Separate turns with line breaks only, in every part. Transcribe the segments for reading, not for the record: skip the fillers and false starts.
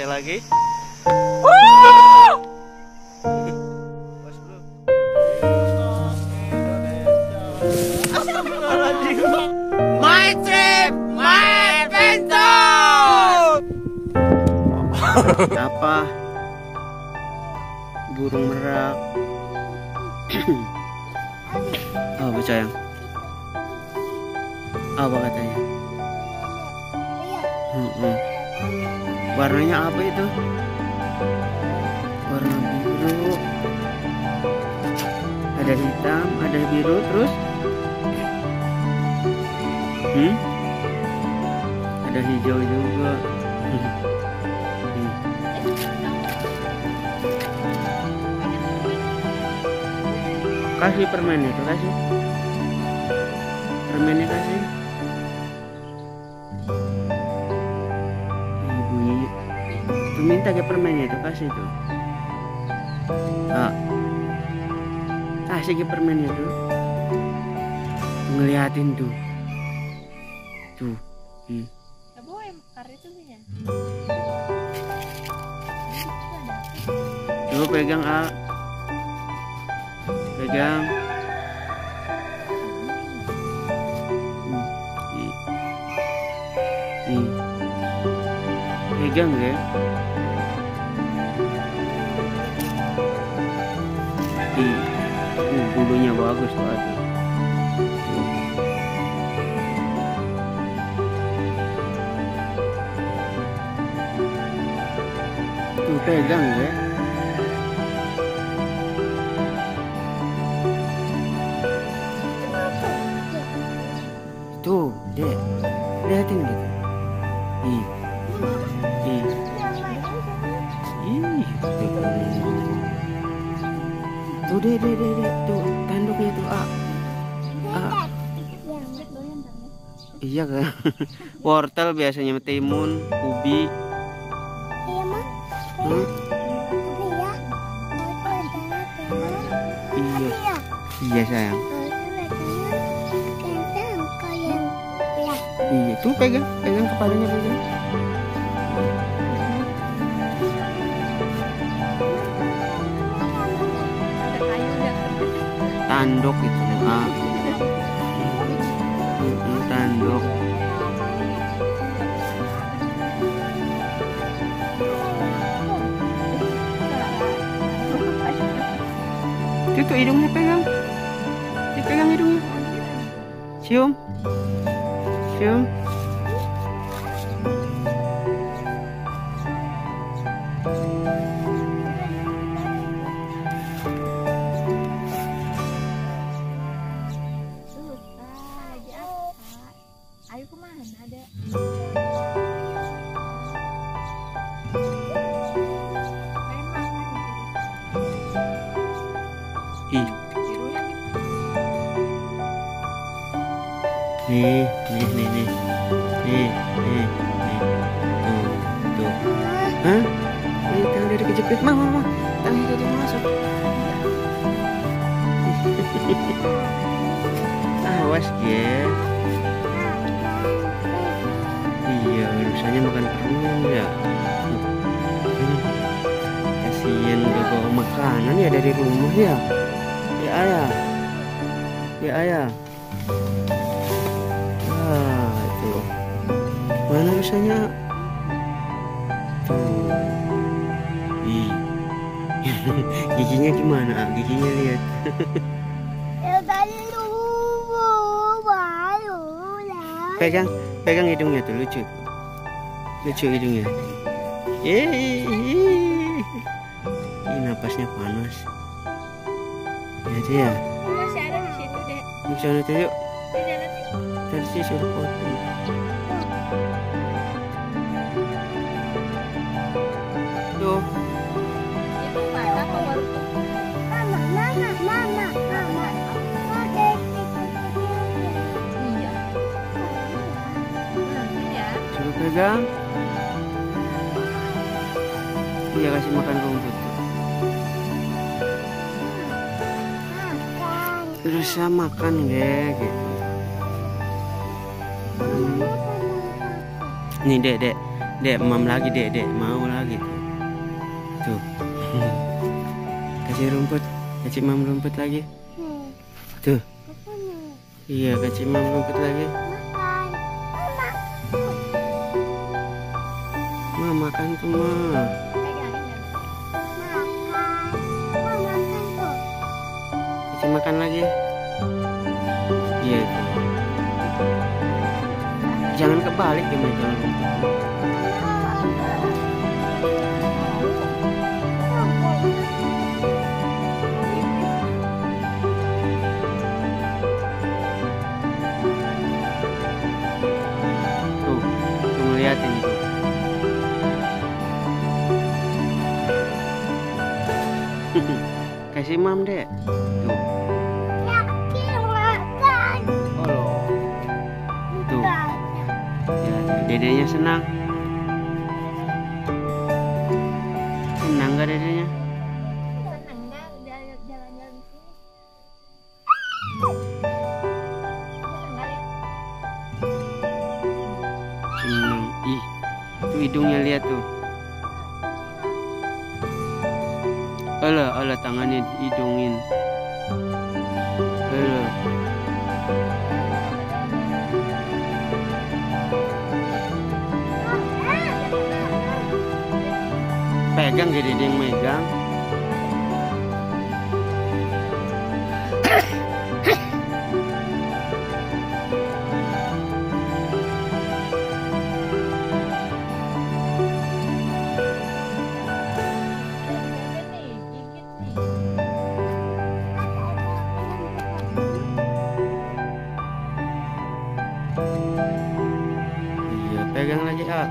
sekali lagi. My trip, my adventure. Apa? Burung merak. Oh, apa sayang? Apa katanya? Warnanya apa itu? Warna biru. Ada hitam, ada biru, terus ada hijau juga. Kasih permen itu, kasih permennya, kasih. Ibu minta ke permennya itu, kasih tuh. Kasih ke permennya tuh. Ngeliatin tuh. Tuh. Coba pegang, pegang. Pegang ya. Bulunya bagus tuh. Tuh pegang ya. Tuh, Dek. Lihatin gitu. Tuh, Dek. Tuh, tanduknya tuh, Iya kan? Wortel biasanya, timun, ubi. Iya sayang. Iya, tuh pegang kepalanya, pegang. Tanduk itu, tanduk. Itu hidungnya pegang. Dipegang hidungnya. Cium.
Ayo kemana ada?
Nih. Tuh. Hah? Tangan dari kejepit, mama. Tangan jadi masuk. Awas ya. Iya, rusanya makan permen ya. Kasian udah bawa makanan ya dari rumah ya. Ya ayah. Tuh. Mana rusanya? Tuh. Giginya gimana? Giginya lihat. Pegang hidungnya tuh, lucu hidungnya. Ini napasnya panas. Jadi ya.
Masih ada di situ deh.
Di sana tuh yuk.
Di
Tadi suruh potong. Tuh.
Itu mata apa baru tuh? Mama. Iya. Ya.
Coba pegang. Iya, kasih makan rumput tuh. Terus makan deh gitu. Nih dek, Dek, mam lagi, dek, mau lagi tuh. Kasih rumput, kasih mam rumput lagi. Tuh. Iya, kasih mam rumput lagi. Ma makan tuh, Ma. Kasih makan lagi. Iya itu. Jangan kebalik ya, jangan rumput. Tuh ngeliatin tuh. Kasih mam, dek. Tuh. Oh, tuh. Ya, dedenya senang. Senang gak dedenya? Senang. Ih, tuh hidungnya lihat tuh. Alah tangannya hidungin. Alah. Pegang jadi dia yang megang. Iya, pegang lagi, ah.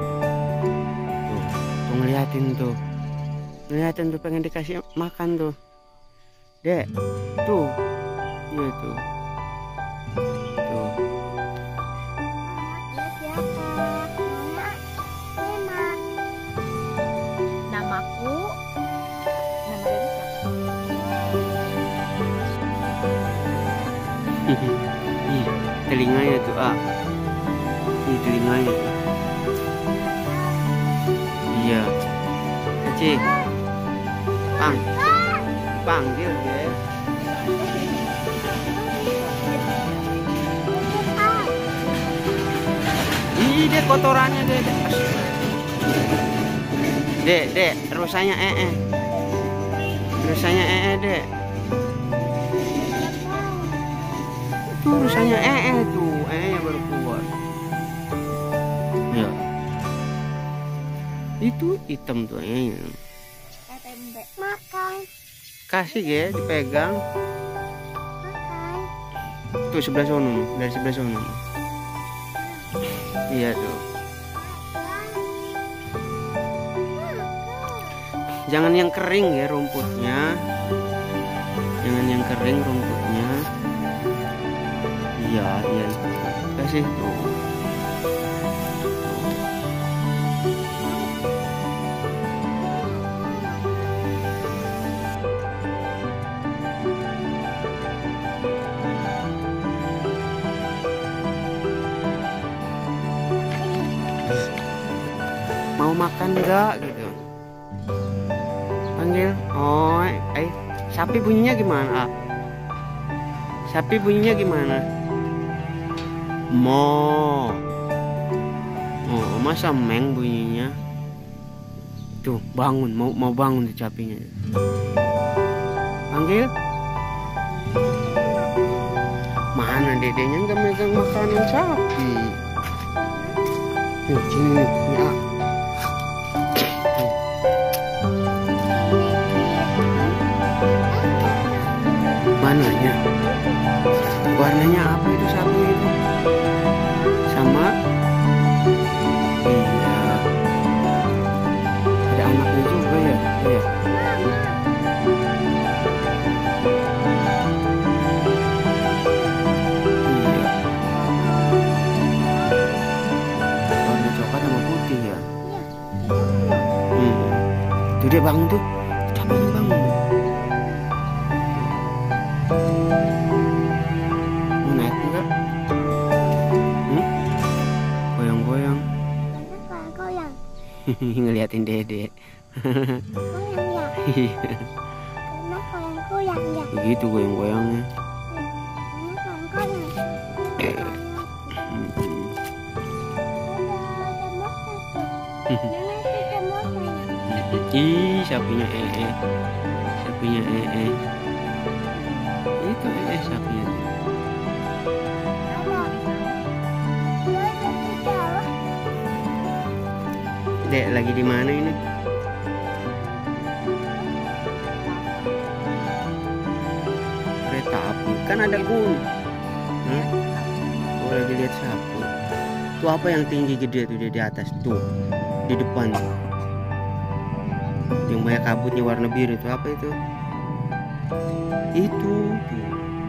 Tuh ngeliatin tuh. Ngeliatin tuh, pengen dikasih makan tuh. Dek, tuh. Iya tuh. Tuh.
Namaku, nama dari siapa?
Ih, telinganya tuh, ah. Ih, telinganya tuh. Iya. Kecil. Panggil dia. Ih, dek kotorannya, dek. Dek, rusanya Rusanya dek. Tuh rusanya tuh, yang baru keluar. Ya. Itu hitam tuh
Makan.
Kasih ya, dipegang.
Makan.
Tuh sebelah sono, dari sebelah sono. Iya tuh. Jangan yang kering ya rumputnya. Jangan yang kering rumputnya. Iya itu. Kasih tuh. Mau makan enggak gitu. Panggil. Oh, sapi bunyinya gimana? Sapi bunyinya gimana? Mo. Oh, masa meng bunyinya? Tuh, bangun, mau bangun tuh sapinya. Panggil. Mana dedenya nggak megang makanan sapi? Tuh, sini nih, ya. Mananya? Warnanya apa itu sapi itu? Sama? Iya. Ada anaknya juga ya? Iya. Iya. Warna coklat sama putih ya? Tuh dia bangun tuh. Sapinya bangun tuh. Mau naik enggak? Goyang-goyang. Ngeliatin dede. Iya. Begitu goyang-goyangnya. Ih, sapinya sapinya itu sapinya. Dek lagi di mana ini? Kereta api kan ada gunung. Oh, lagi lihat sapu. Tuh apa yang tinggi gede tuh di atas tuh di depan tuh. Yang banyak kabutnya warna biru itu apa itu? Itu tuh.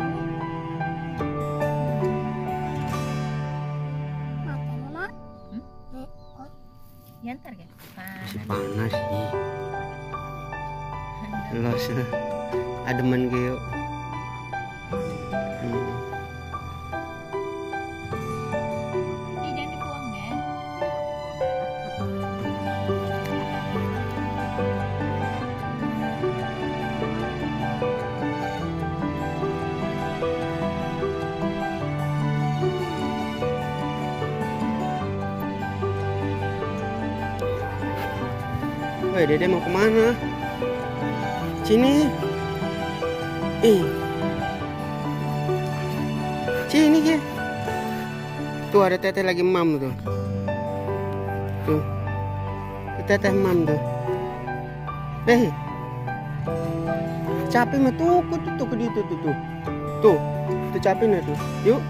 Nyantar kan?
Masih panas sih. Los ademan geo.
Jangan dibuang ya.
Woi, Dede mau kemana? Sini. Sini ya. Tuh ada teteh lagi mam tuh. Tuh. Teteh mam tuh. Capek mah tuh ke itu tuh. Tuh capeknya tuh. Yuk.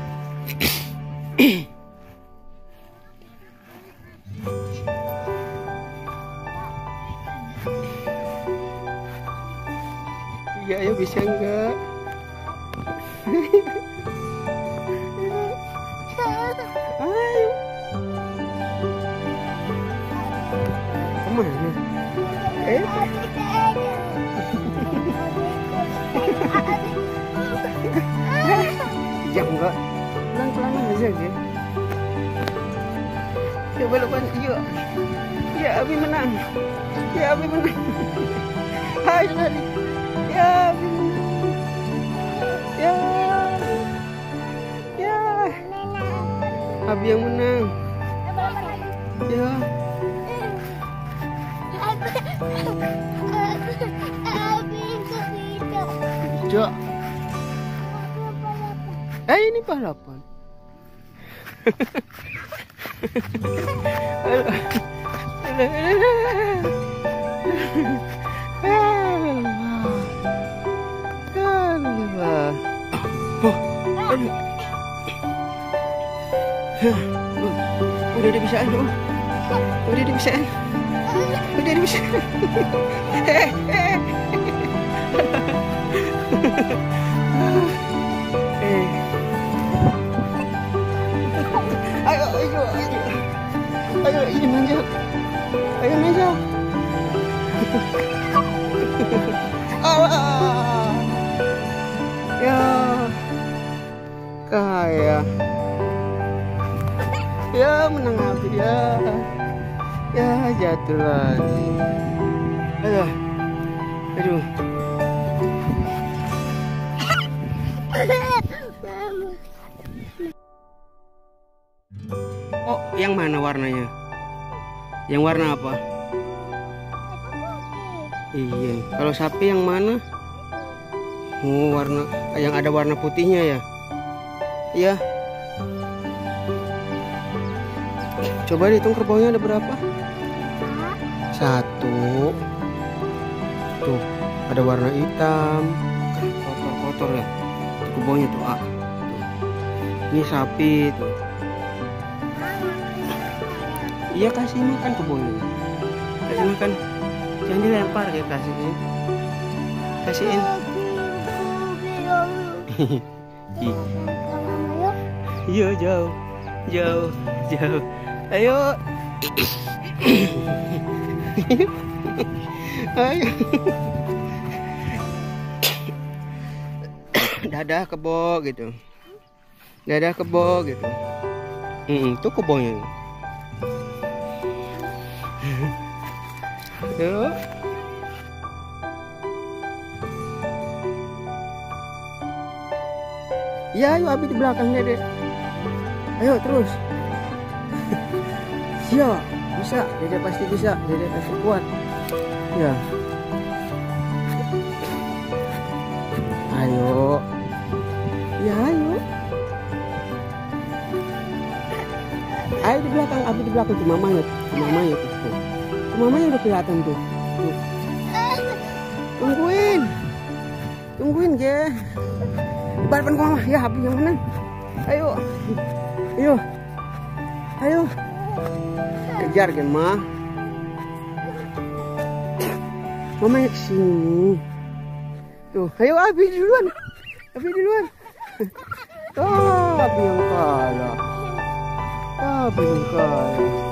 Ya, ayo bisa enggak? Ayo. Kemana? Ya enggak. Pelan-pelan aja ya. Ya balapan, yuk. Ya Abi menang. Ya Abi menang. Ayo lari. Ya, Abi yang menang. Ya. Jo. Ini balapan. Udah dibisaan tuh. Udah dibisaan. Udah dibisaan. Ayo ini manjat. Ayo manjat. Ya. Kaya. Ya menang Abi ya. Ya jatuh lagi. Aduh. Oh, yang mana warnanya? Yang warna apa? Iya. Kalau sapi yang mana? Oh, warna yang ada warna putihnya ya. Iya. Coba dihitung kerbaunya ada berapa? 1. Tuh, ada warna hitam. Kotor-kotor ya. Itu kerbaunya tuh. Tuh. Ini sapi tuh. Iya, kasih makan kerbaunya. Kasih makan. Jangan dilempar kayak kasihin. Kasihin. Iya, jauh. Ayo. Ayo. Dadah kebo gitu. Dadah kebo gitu. Itu kebonya. Tuh. Ya, ayo Abi di belakang Dede. Ayo terus. Siap, bisa. Dede pasti bisa. Dede pasti kuat. Ya. Ayo. Ya, ayo. Ayo di belakang, Abi di belakang tuh mamanya tuh. Mamanya tuh. Tuh. Mamanya udah kelihatan tuh. Tuh. Tungguin. Tungguin, Ge. Balapan ke mama. Ya, Abi yang menang. Ayo. Ayo. Ayo. Kejar, Ge, Ma. Mamanya kesini. Tuh, ayo Abi duluan. Abi duluan. Oh, Abi yang kalah. Abi yang kalah.